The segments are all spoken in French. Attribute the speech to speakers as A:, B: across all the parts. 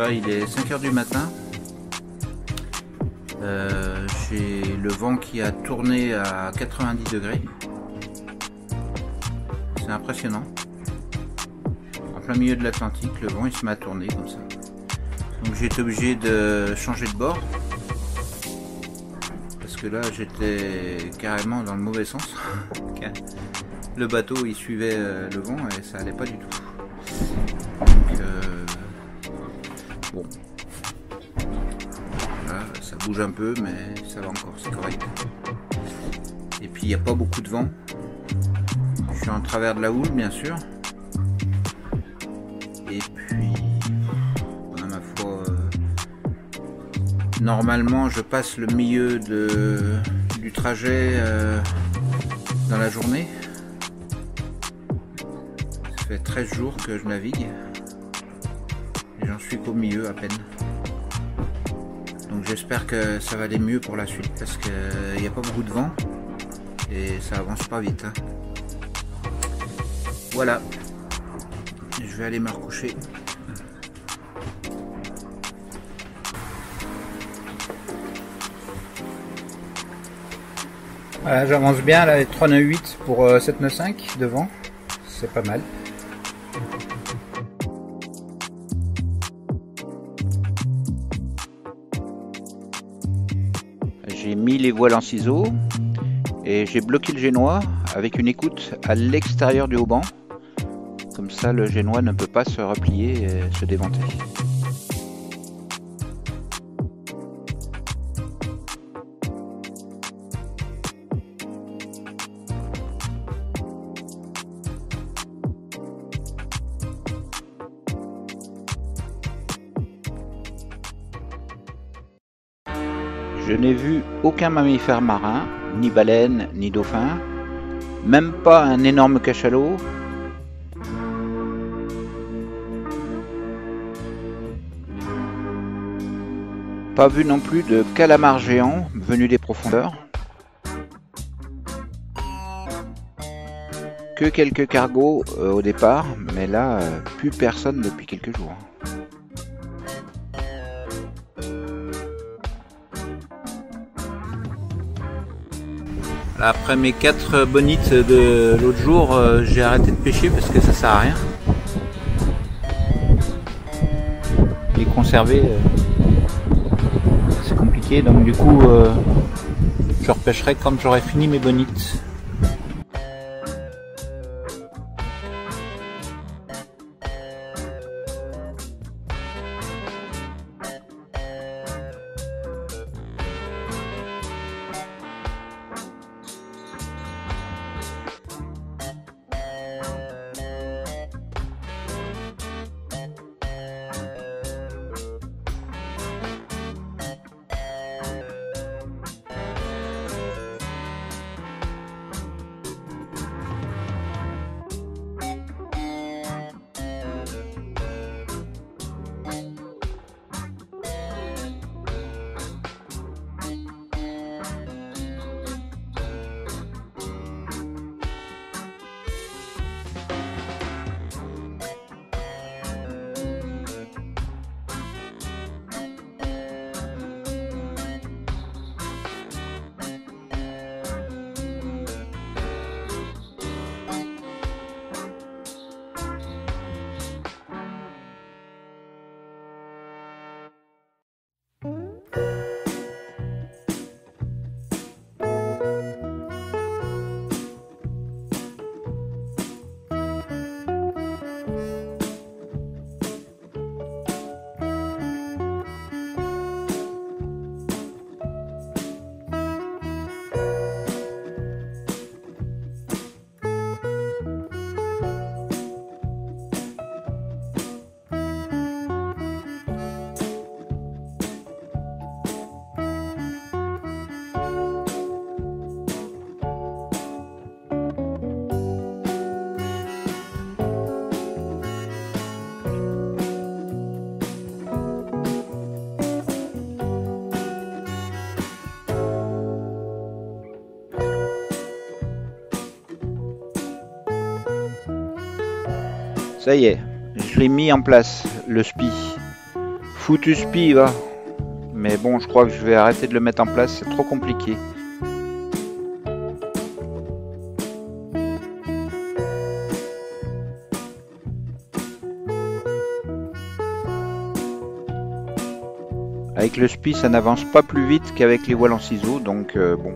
A: Là il est 5 h du matin. J'ai le vent qui a tourné à 90 degrés. C'est impressionnant. En plein milieu de l'Atlantique, le vent il se met à tourner comme ça. Donc j'ai été obligé de changer de bord. Parce que là j'étais carrément dans le mauvais sens. Le bateau il suivait le vent et ça allait pas du tout. Donc bon. Là, ça bouge un peu mais ça va encore, c'est correct. Et puis il n'y a pas beaucoup de vent. Je suis en travers de la houle bien sûr. Et puis à ma foi normalement je passe le milieu du trajet dans la journée. Ça fait 13 jours que je navigue et j'en suis qu'au milieu à peine. Donc j'espère que ça va aller mieux pour la suite parce qu'il n'y a pas beaucoup de vent et ça avance pas vite. Hein. Voilà, je vais aller me recoucher. Voilà, j'avance bien là, 3 nœuds 8 pour 7 nœuds 5 devant, c'est pas mal. J'ai mis les voiles en ciseaux et j'ai bloqué le génois avec une écoute à l'extérieur du haubans. Comme ça le génois ne peut pas se replier et se déventer. Je n'ai vu aucun mammifère marin, ni baleine, ni dauphin, même pas un énorme cachalot. Pas vu non plus de calamar géant venu des profondeurs. Que quelques cargos au départ, mais là, plus personne depuis quelques jours. Après mes 4 bonites de l'autre jour, j'ai arrêté de pêcher parce que ça sert à rien. Les conserver, c'est compliqué, donc du coup, je repêcherai quand j'aurai fini mes bonites. Ça y est, je l'ai mis en place, le spi. foutu spi va. Mais bon, je crois que je vais arrêter de le mettre en place, c'est trop compliqué. Avec le spi, ça n'avance pas plus vite qu'avec les voiles en ciseaux, donc bon.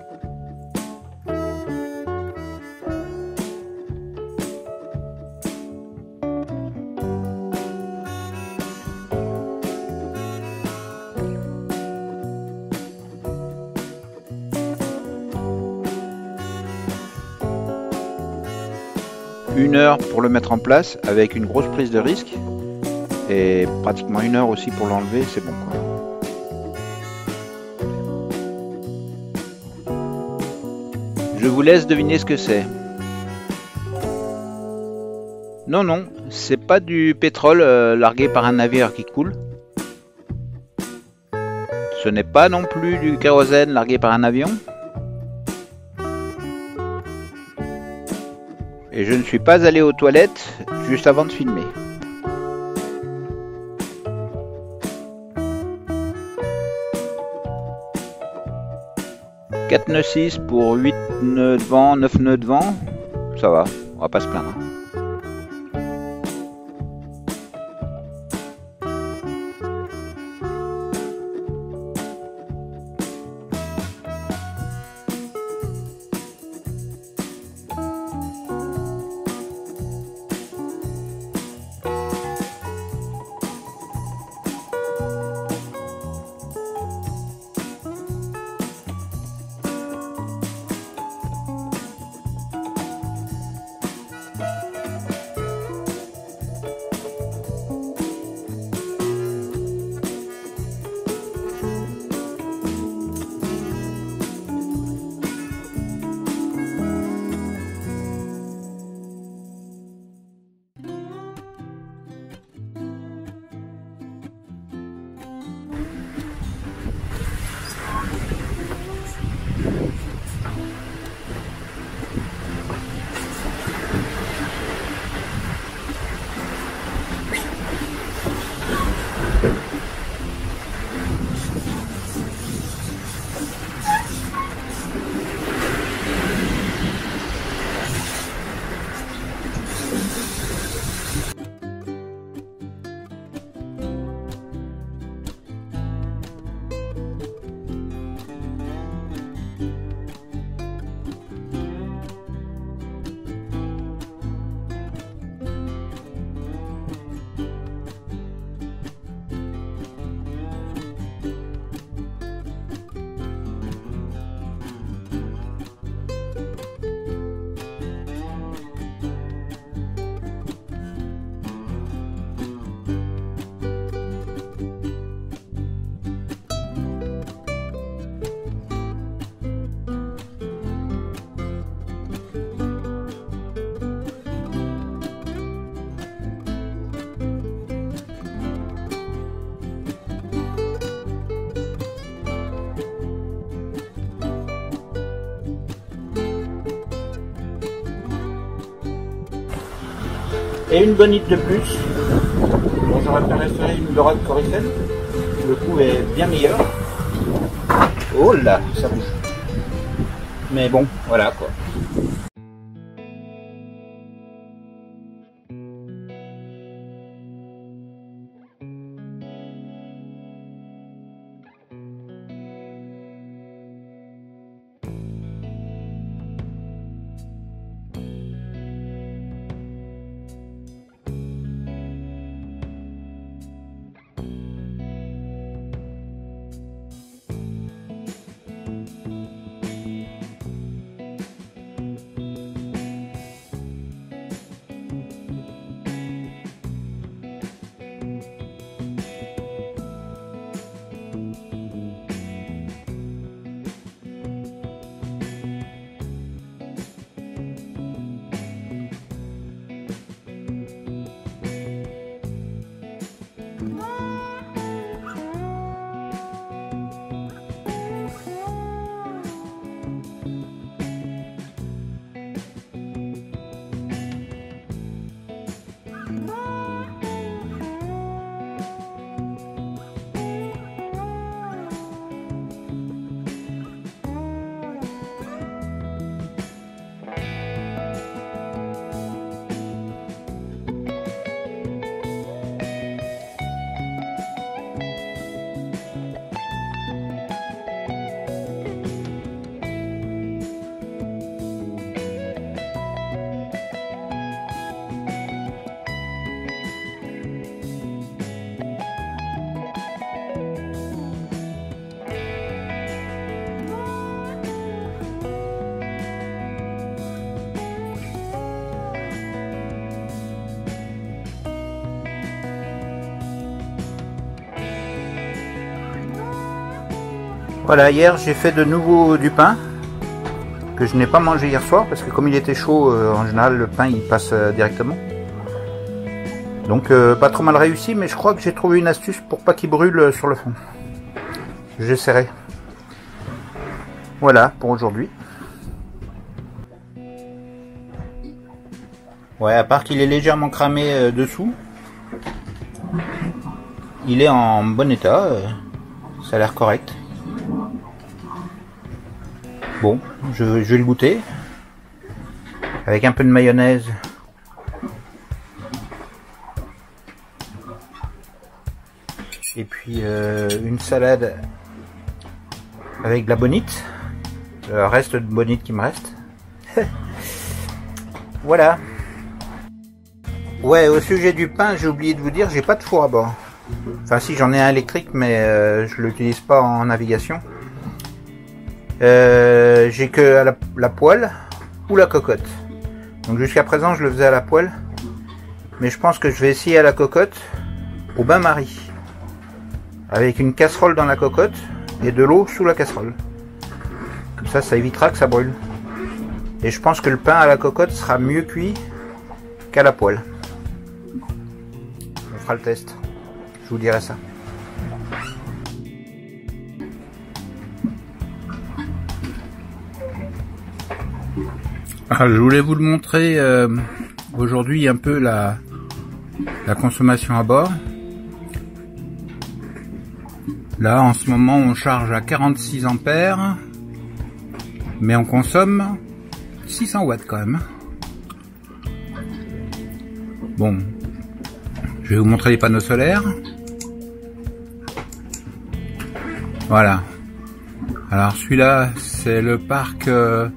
A: Une heure pour le mettre en place avec une grosse prise de risque et pratiquement 1 heure aussi pour l'enlever, c'est bon quoi. Je vous laisse deviner ce que c'est. Non, non, c'est pas du pétrole largué par un navire qui coule. Ce n'est pas non plus du kérosène largué par un avion. Et je ne suis pas allé aux toilettes juste avant de filmer. Quatre nœuds 6 pour 8 nœuds de vent, 9 nœuds de vent. Ça va, on va pas se plaindre. Et une bonite de plus. Bon, j'aurais préféré une dorade coryphène. Le coup est bien meilleur. Oh là, ça bouge. Mais bon, voilà quoi. Voilà, hier j'ai fait de nouveau du pain que je n'ai pas mangé hier soir parce que comme il était chaud, en général le pain il passe directement. Donc pas trop mal réussi, mais je crois que j'ai trouvé une astuce pour pas qu'il brûle sur le fond. J'essaierai. Voilà pour aujourd'hui. Ouais, à part qu'il est légèrement cramé dessous, il est en bon état, ça a l'air correct. Bon, je vais le goûter avec un peu de mayonnaise. Et puis une salade avec de la bonite, le reste de bonite qui me reste. Voilà. Ouais, au sujet du pain, j'ai oublié de vous dire, j'ai pas de four à bord. Enfin si, j'en ai un électrique, mais je l'utilise pas en navigation. J'ai que à la poêle ou la cocotte. Donc jusqu'à présent je le faisais à la poêle, mais je pense que je vais essayer à la cocotte au bain-marie, avec une casserole dans la cocotte et de l'eau sous la casserole. Comme ça évitera que ça brûle. Et je pense que le pain à la cocotte sera mieux cuit qu'à la poêle. On fera le test, je vous dirai ça. Alors, je voulais vous le montrer aujourd'hui un peu la consommation à bord. Là en ce moment on charge à 46 ampères, mais on consomme 600 watts quand même. Bon, je vais vous montrer les panneaux solaires. Voilà. Alors celui-là c'est le parc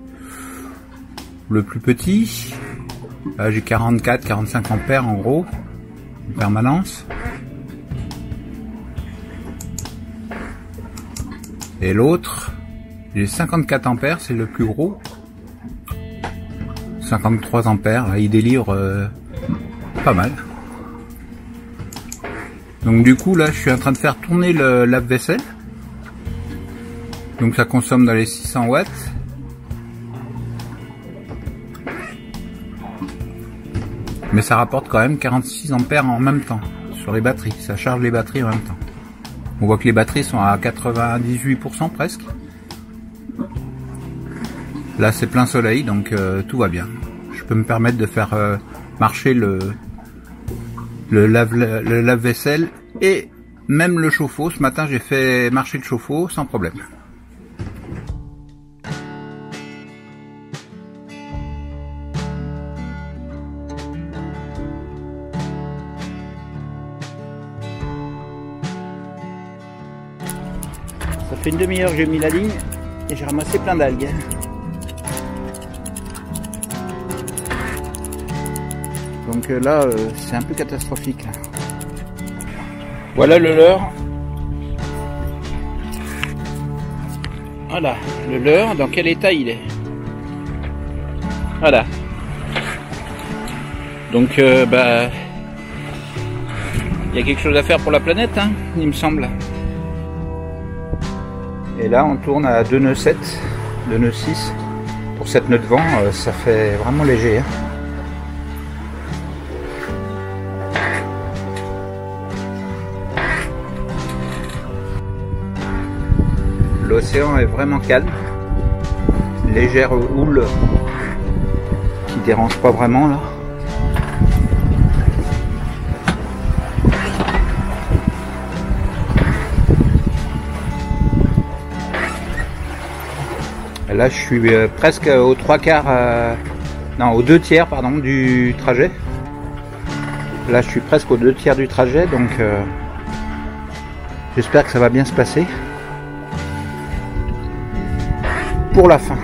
A: le plus petit. Là j'ai 44-45 ampères en gros, en permanence. Et l'autre, j'ai 54 ampères, c'est le plus gros. 53 ampères, là il délivre pas mal. Donc du coup là je suis en train de faire tourner le lave-vaisselle. Donc ça consomme dans les 600 watts. Mais ça rapporte quand même 46 ampères en même temps sur les batteries. Ça charge les batteries en même temps. On voit que les batteries sont à 98% presque. Là c'est plein soleil, donc tout va bien. Je peux me permettre de faire marcher le lave-vaisselle et même le chauffe-eau. Ce matin j'ai fait marcher le chauffe-eau sans problème. Ça fait une demi-heure que j'ai mis la ligne et j'ai ramassé plein d'algues. Donc là, c'est un peu catastrophique. Là. Voilà le leurre. Voilà, le leurre, dans quel état il est. Voilà. Donc, il y a quelque chose à faire pour la planète, hein, il me semble. Et là on tourne à 2 nœuds 7, 2 nœuds 6 pour 7 nœuds de vent, ça fait vraiment léger. Hein. L'océan est vraiment calme, légère houle qui dérange pas vraiment là. Là je suis presque aux 3 quarts, non aux 2 tiers pardon du trajet. Là je suis presque aux 2 tiers du trajet, donc j'espère que ça va bien se passer pour la fin.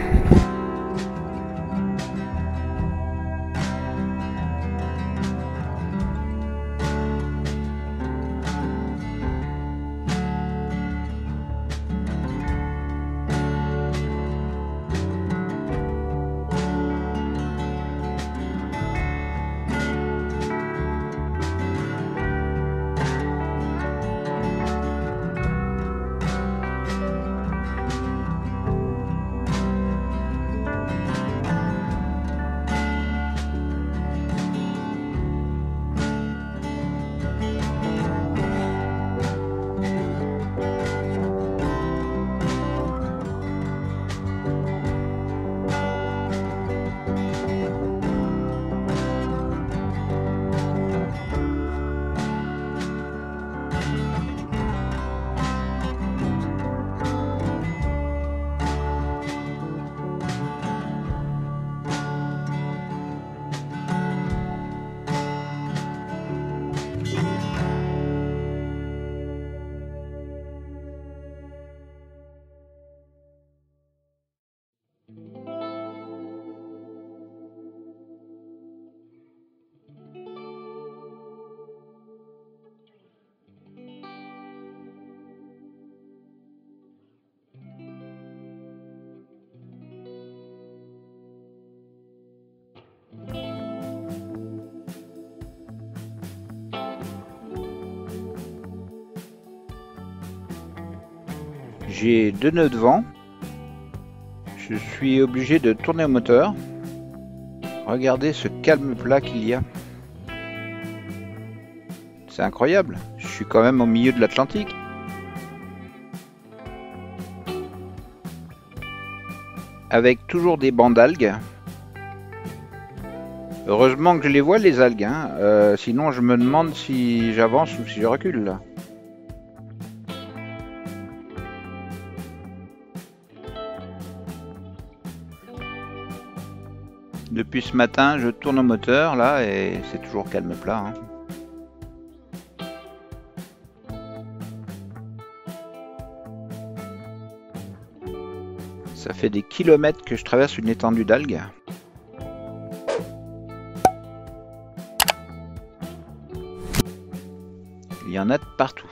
A: J'ai 2 nœuds de vent. Je suis obligé de tourner le moteur. Regardez ce calme plat qu'il y a. C'est incroyable. Je suis quand même au milieu de l'Atlantique. Avec toujours des bancs d'algues. Heureusement que je les vois les algues, hein. Sinon je me demande si j'avance ou si je recule là. Depuis ce matin je tourne au moteur là et c'est toujours calme plat, hein. Ça fait des kilomètres que je traverse une étendue d'algues. Il y en a de partout.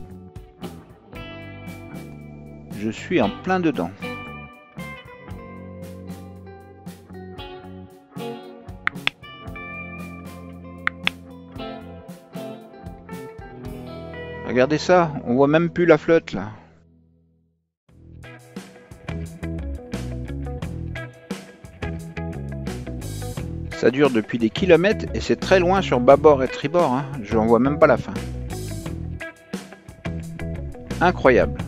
A: Je suis en plein dedans. Regardez ça, on voit même plus la flotte là. Ça dure depuis des kilomètres et c'est très loin sur bâbord et tribord, hein. Je n'en vois même pas la fin. Incroyable.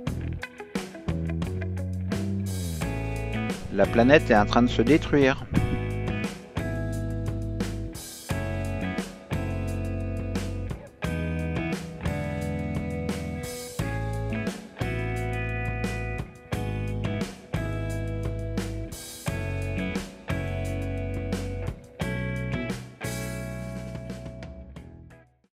A: La planète est en train de se détruire.